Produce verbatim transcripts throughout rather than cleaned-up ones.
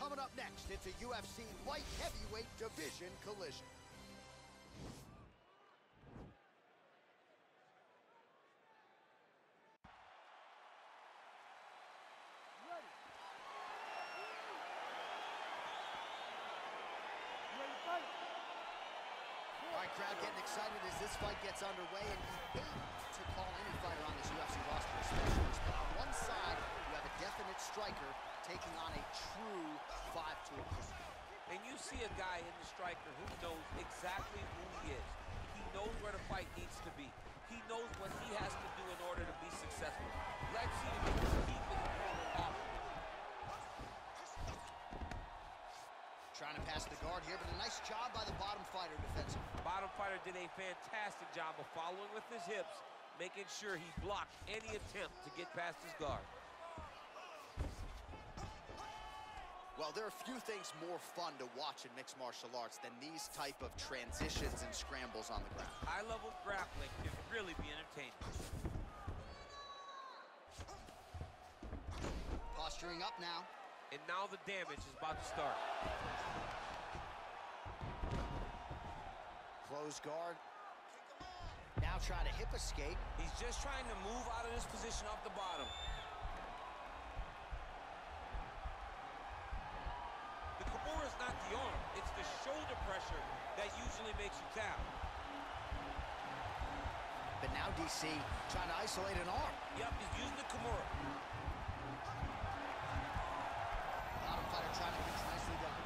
Coming up next, it's a U F C light heavyweight division collision. Ready. Ready to fight. All right, crowd getting excited as this fight gets underway, and you hate to call any fighter on this U F C roster a specialist, but on one side, you have a definite striker taking on a true five-tool opponent. And you see a guy in the striker who knows exactly who he is. He knows where the fight needs to be. He knows what he has to do in order to be successful. Let's see if he can keep his opponent off. Trying to pass the guard here, but a nice job by the bottom fighter defensively. Bottom fighter did a fantastic job of following with his hips, making sure he blocked any attempt to get past his guard. Well, there are few things more fun to watch in mixed martial arts than these type of transitions and scrambles on the ground. High-level grappling can really be entertaining. Posturing up now. And now the damage is about to start. Close guard. Now try to hip escape. He's just trying to move out of this position off the bottom. The Kimura is not the arm, it's the shoulder pressure that usually makes you tap. But now D C trying to isolate an arm. Yep, he's using the Kimura. Bottom fighter trying to finish, nicely done.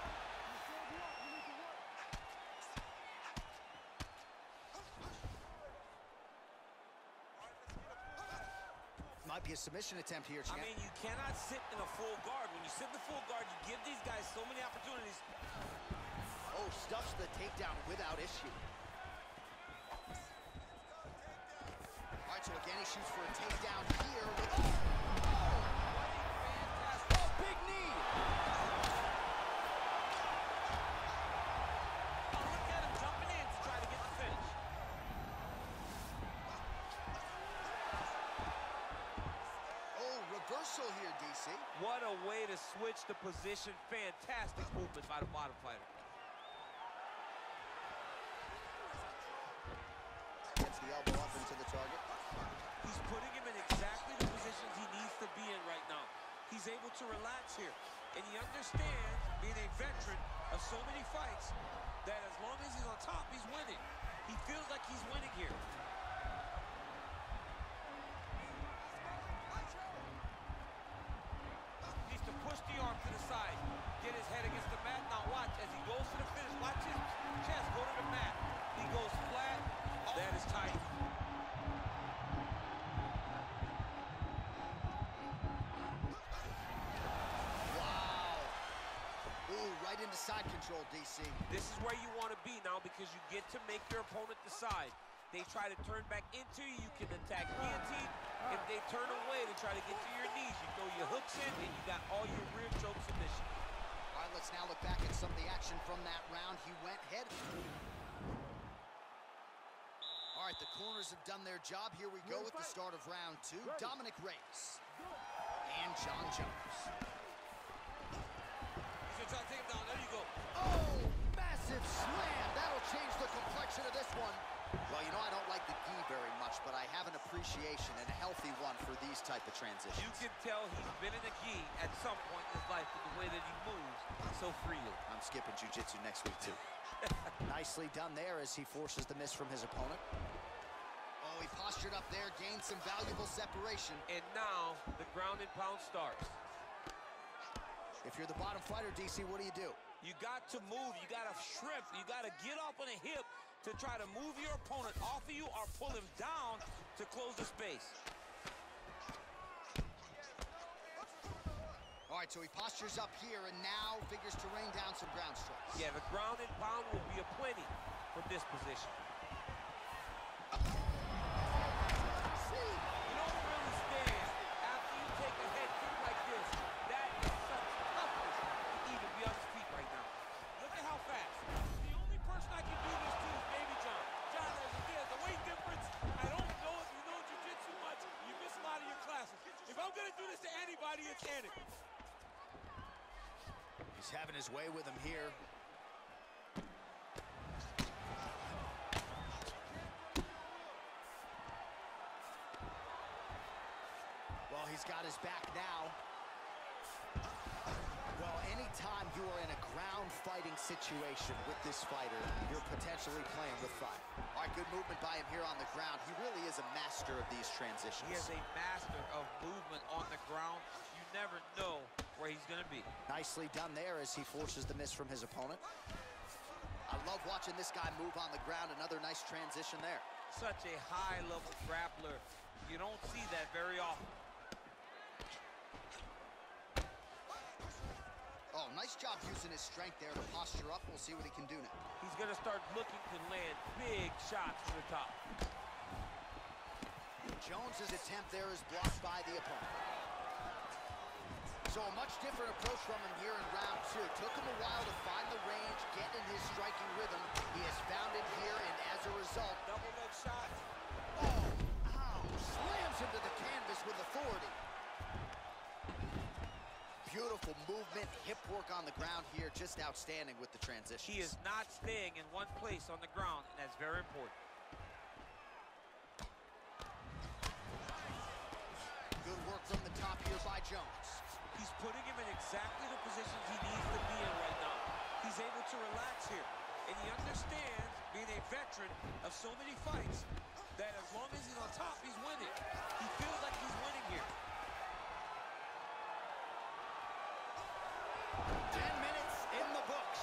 Might be a submission attempt here, champ. I mean, you cannot sit in a full guard. When you sit in the full guard, you give these guys so many opportunities. Oh, stuffs the takedown without issue. All right, so again, he shoots for a takedown here. With... Oh! Fantastic. Oh, big knee! Oh, look at him jumping in to try to get the finish. Reversal here, D C. What a way to switch the position. Fantastic movement by the bottom fighter. Gets the elbow up into the target. He's putting him in exactly the positions he needs to be in right now. He's able to relax here. And he understands, being a veteran of so many fights, that as long as he's on top, he's winning. He feels like he's winning here. Push the arm to the side, get his head against the mat. Now watch as he goes to the finish. Watch his chest go to the mat. He goes flat. Oh. That is tight. Wow. Ooh, right into side control, D C. This is where you want to be now because you get to make your opponent decide. They try to turn back into you, you can attack guillotine. If they turn away, they try to get to your knees. You throw your hooks in, and you got all your rear choke submission. All right, let's now look back at some of the action from that round. He went head. All right, the corners have done their job. Here we go with the start of round two. Dominick Reyes and Jon Jones. He's gonna try to take him down. There you go. Oh, massive slam. That'll change the complexion of this one. Well, you know, I don't like the gi very much, but I have an appreciation and a healthy one for these type of transitions. You can tell he's been in a gi at some point in his life with the way that he moves so freely. I'm skipping jiu-jitsu next week, too. Nicely done there as he forces the miss from his opponent. Oh, he postured up there, gained some valuable separation. And now the ground and pound starts. If you're the bottom fighter, D C, what do you do? You got to move. You got to shrimp. You got to get up on a hip to try to move your opponent off of you or pull him down to close the space. All right, so he postures up here and now figures to rain down some ground strikes. Yeah, the ground and pound will be aplenty from this position. You don't really stand after you take a head kick like this. That is such toughness to even be on his feet right now. Look at how fast. The only person I can do this to is Baby John. John, there's a weight difference. I don't know if you know jiu-jitsu much. You miss a lot of your classes. If I'm going to do this to anybody, it's Anik. He's having his way with him here. Well, he's got his back now. Well, anytime you are in a ground fighting situation with this fighter, you're potentially playing with fire. All right, good movement by him here on the ground. He really is a master of these transitions. He is a master of movement on the ground. You never know where he's going to be. Nicely done there as he forces the miss from his opponent. I love watching this guy move on the ground. Another nice transition there. Such a high-level grappler. You don't see that very often. Oh, nice job using his strength there to posture up. We'll see what he can do now. He's going to start looking to land big shots from the top. Jones's attempt there is blocked by the opponent. So a much different approach from him here in round two. Took him a while to find the range, get in his striking rhythm. He has found it here, and as a result... Double leg shot. Oh, ow. Slams him to the canvas with authority. Beautiful movement, hip work on the ground here, just outstanding with the transition. He is not staying in one place on the ground, and that's very important. Good work from the top here by Jones. He's putting him in exactly the positions he needs to be in right now. He's able to relax here, and he understands, being a veteran of so many fights, that as long as he's on top, he's winning. He feels like he's winning here. Ten minutes in the books.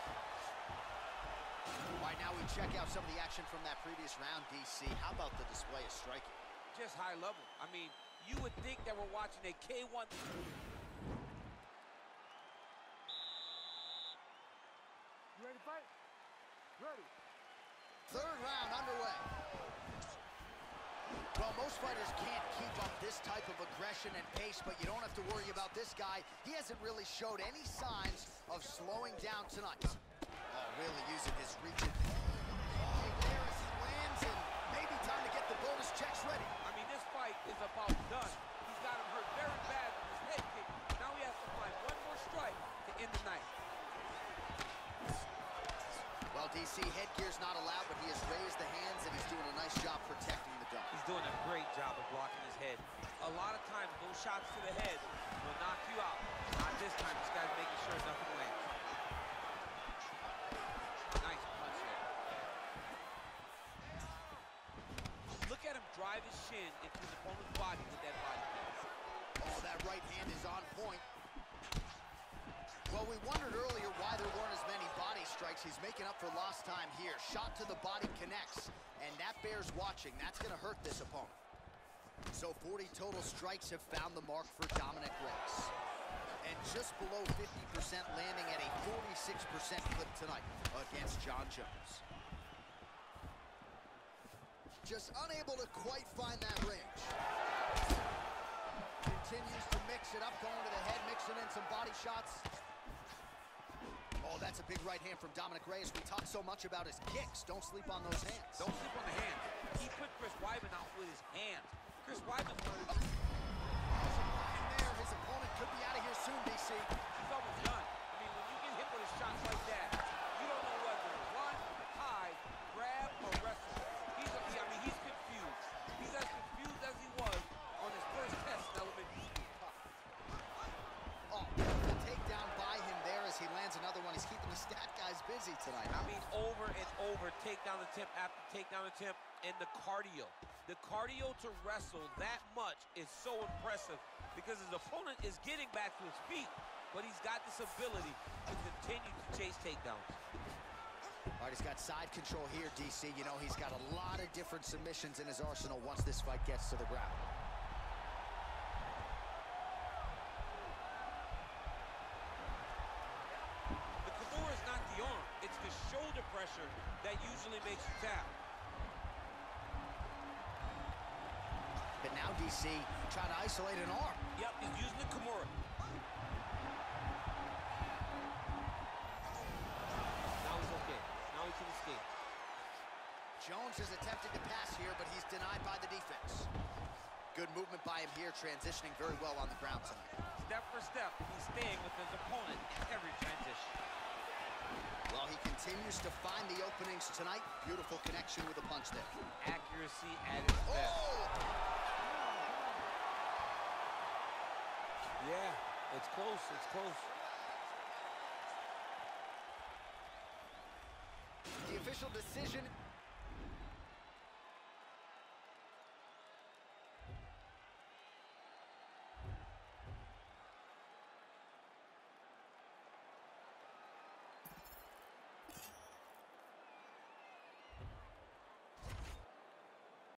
All right, now we check out some of the action from that previous round, D C. How about the display of striking? Just high level. I mean, you would think that we're watching a K one. You ready to fight? Ready. Third round underway. Well, most fighters can't keep up this type of aggression and pace, but you don't have to worry about this guy. He hasn't really showed any signs of slowing down tonight. Oh, really using his reach. And there as he lands, and maybe time to get the bonus checks ready. I mean, this fight is about done. He's got him hurt very bad with his head kick. Now he has to find one more strike to end the night. Well, D C, headgear's not allowed, but he has raised the hands, and he's doing a nice job protecting the dome. He's doing a great job of blocking his head. A lot of times, those shots to the head will knock you out. Not this time. This guy's making sure nothing lands. Nice punch there. Look at him drive his shin into his opponent's body with that body. Oh, that right hand is on point. Well, we wondered earlier why there weren't as many body strikes. He's making up for lost time here. Shot to the body connects, and that bears watching. That's going to hurt this opponent. So forty total strikes have found the mark for Dominick Reyes. And just below fifty percent, landing at a forty-six percent clip tonight against Jon Jones. Just unable to quite find that range. Continues to mix it up, going to the head, mixing in some body shots. Oh, that's a big right hand from Dominick Reyes. We talk so much about his kicks. Don't sleep on those hands. Don't sleep on the hands. He put Chris Weidman out with his hands. Chris Weidman wanted to... And there, his opponent could be out of here soon, D C. He's almost done. I mean, when you get hit with a shot like that, you don't know whether to run, hide, grab, or wrestle. He's a, I mean, he's confused. He's as confused as he was on his first test in elementary school. Oh, beautiful takedown by him there as he lands another one. He's keeping the stat guys busy tonight. I mean, over and over, takedown attempt after takedown attempt, and the cardio. The cardio to wrestle that much is so impressive because his opponent is getting back to his feet, but he's got this ability to continue to chase takedowns. All right, he's got side control here, D C. You know, he's got a lot of different submissions in his arsenal once this fight gets to the ground. The Kimura is not the arm. It's the shoulder pressure that usually makes you tap. But now D C trying to isolate an arm. Yep, he's using the Kimura. Now he's okay. Now he can escape. Jones is attempting to pass here, but he's denied by the defense. Good movement by him here, transitioning very well on the ground tonight. Step for step, he's staying with his opponent in every transition. Well, he continues to find the openings tonight. Beautiful connection with a punch there. Accuracy at its best. Oh! Yeah, it's close, it's close. The official decision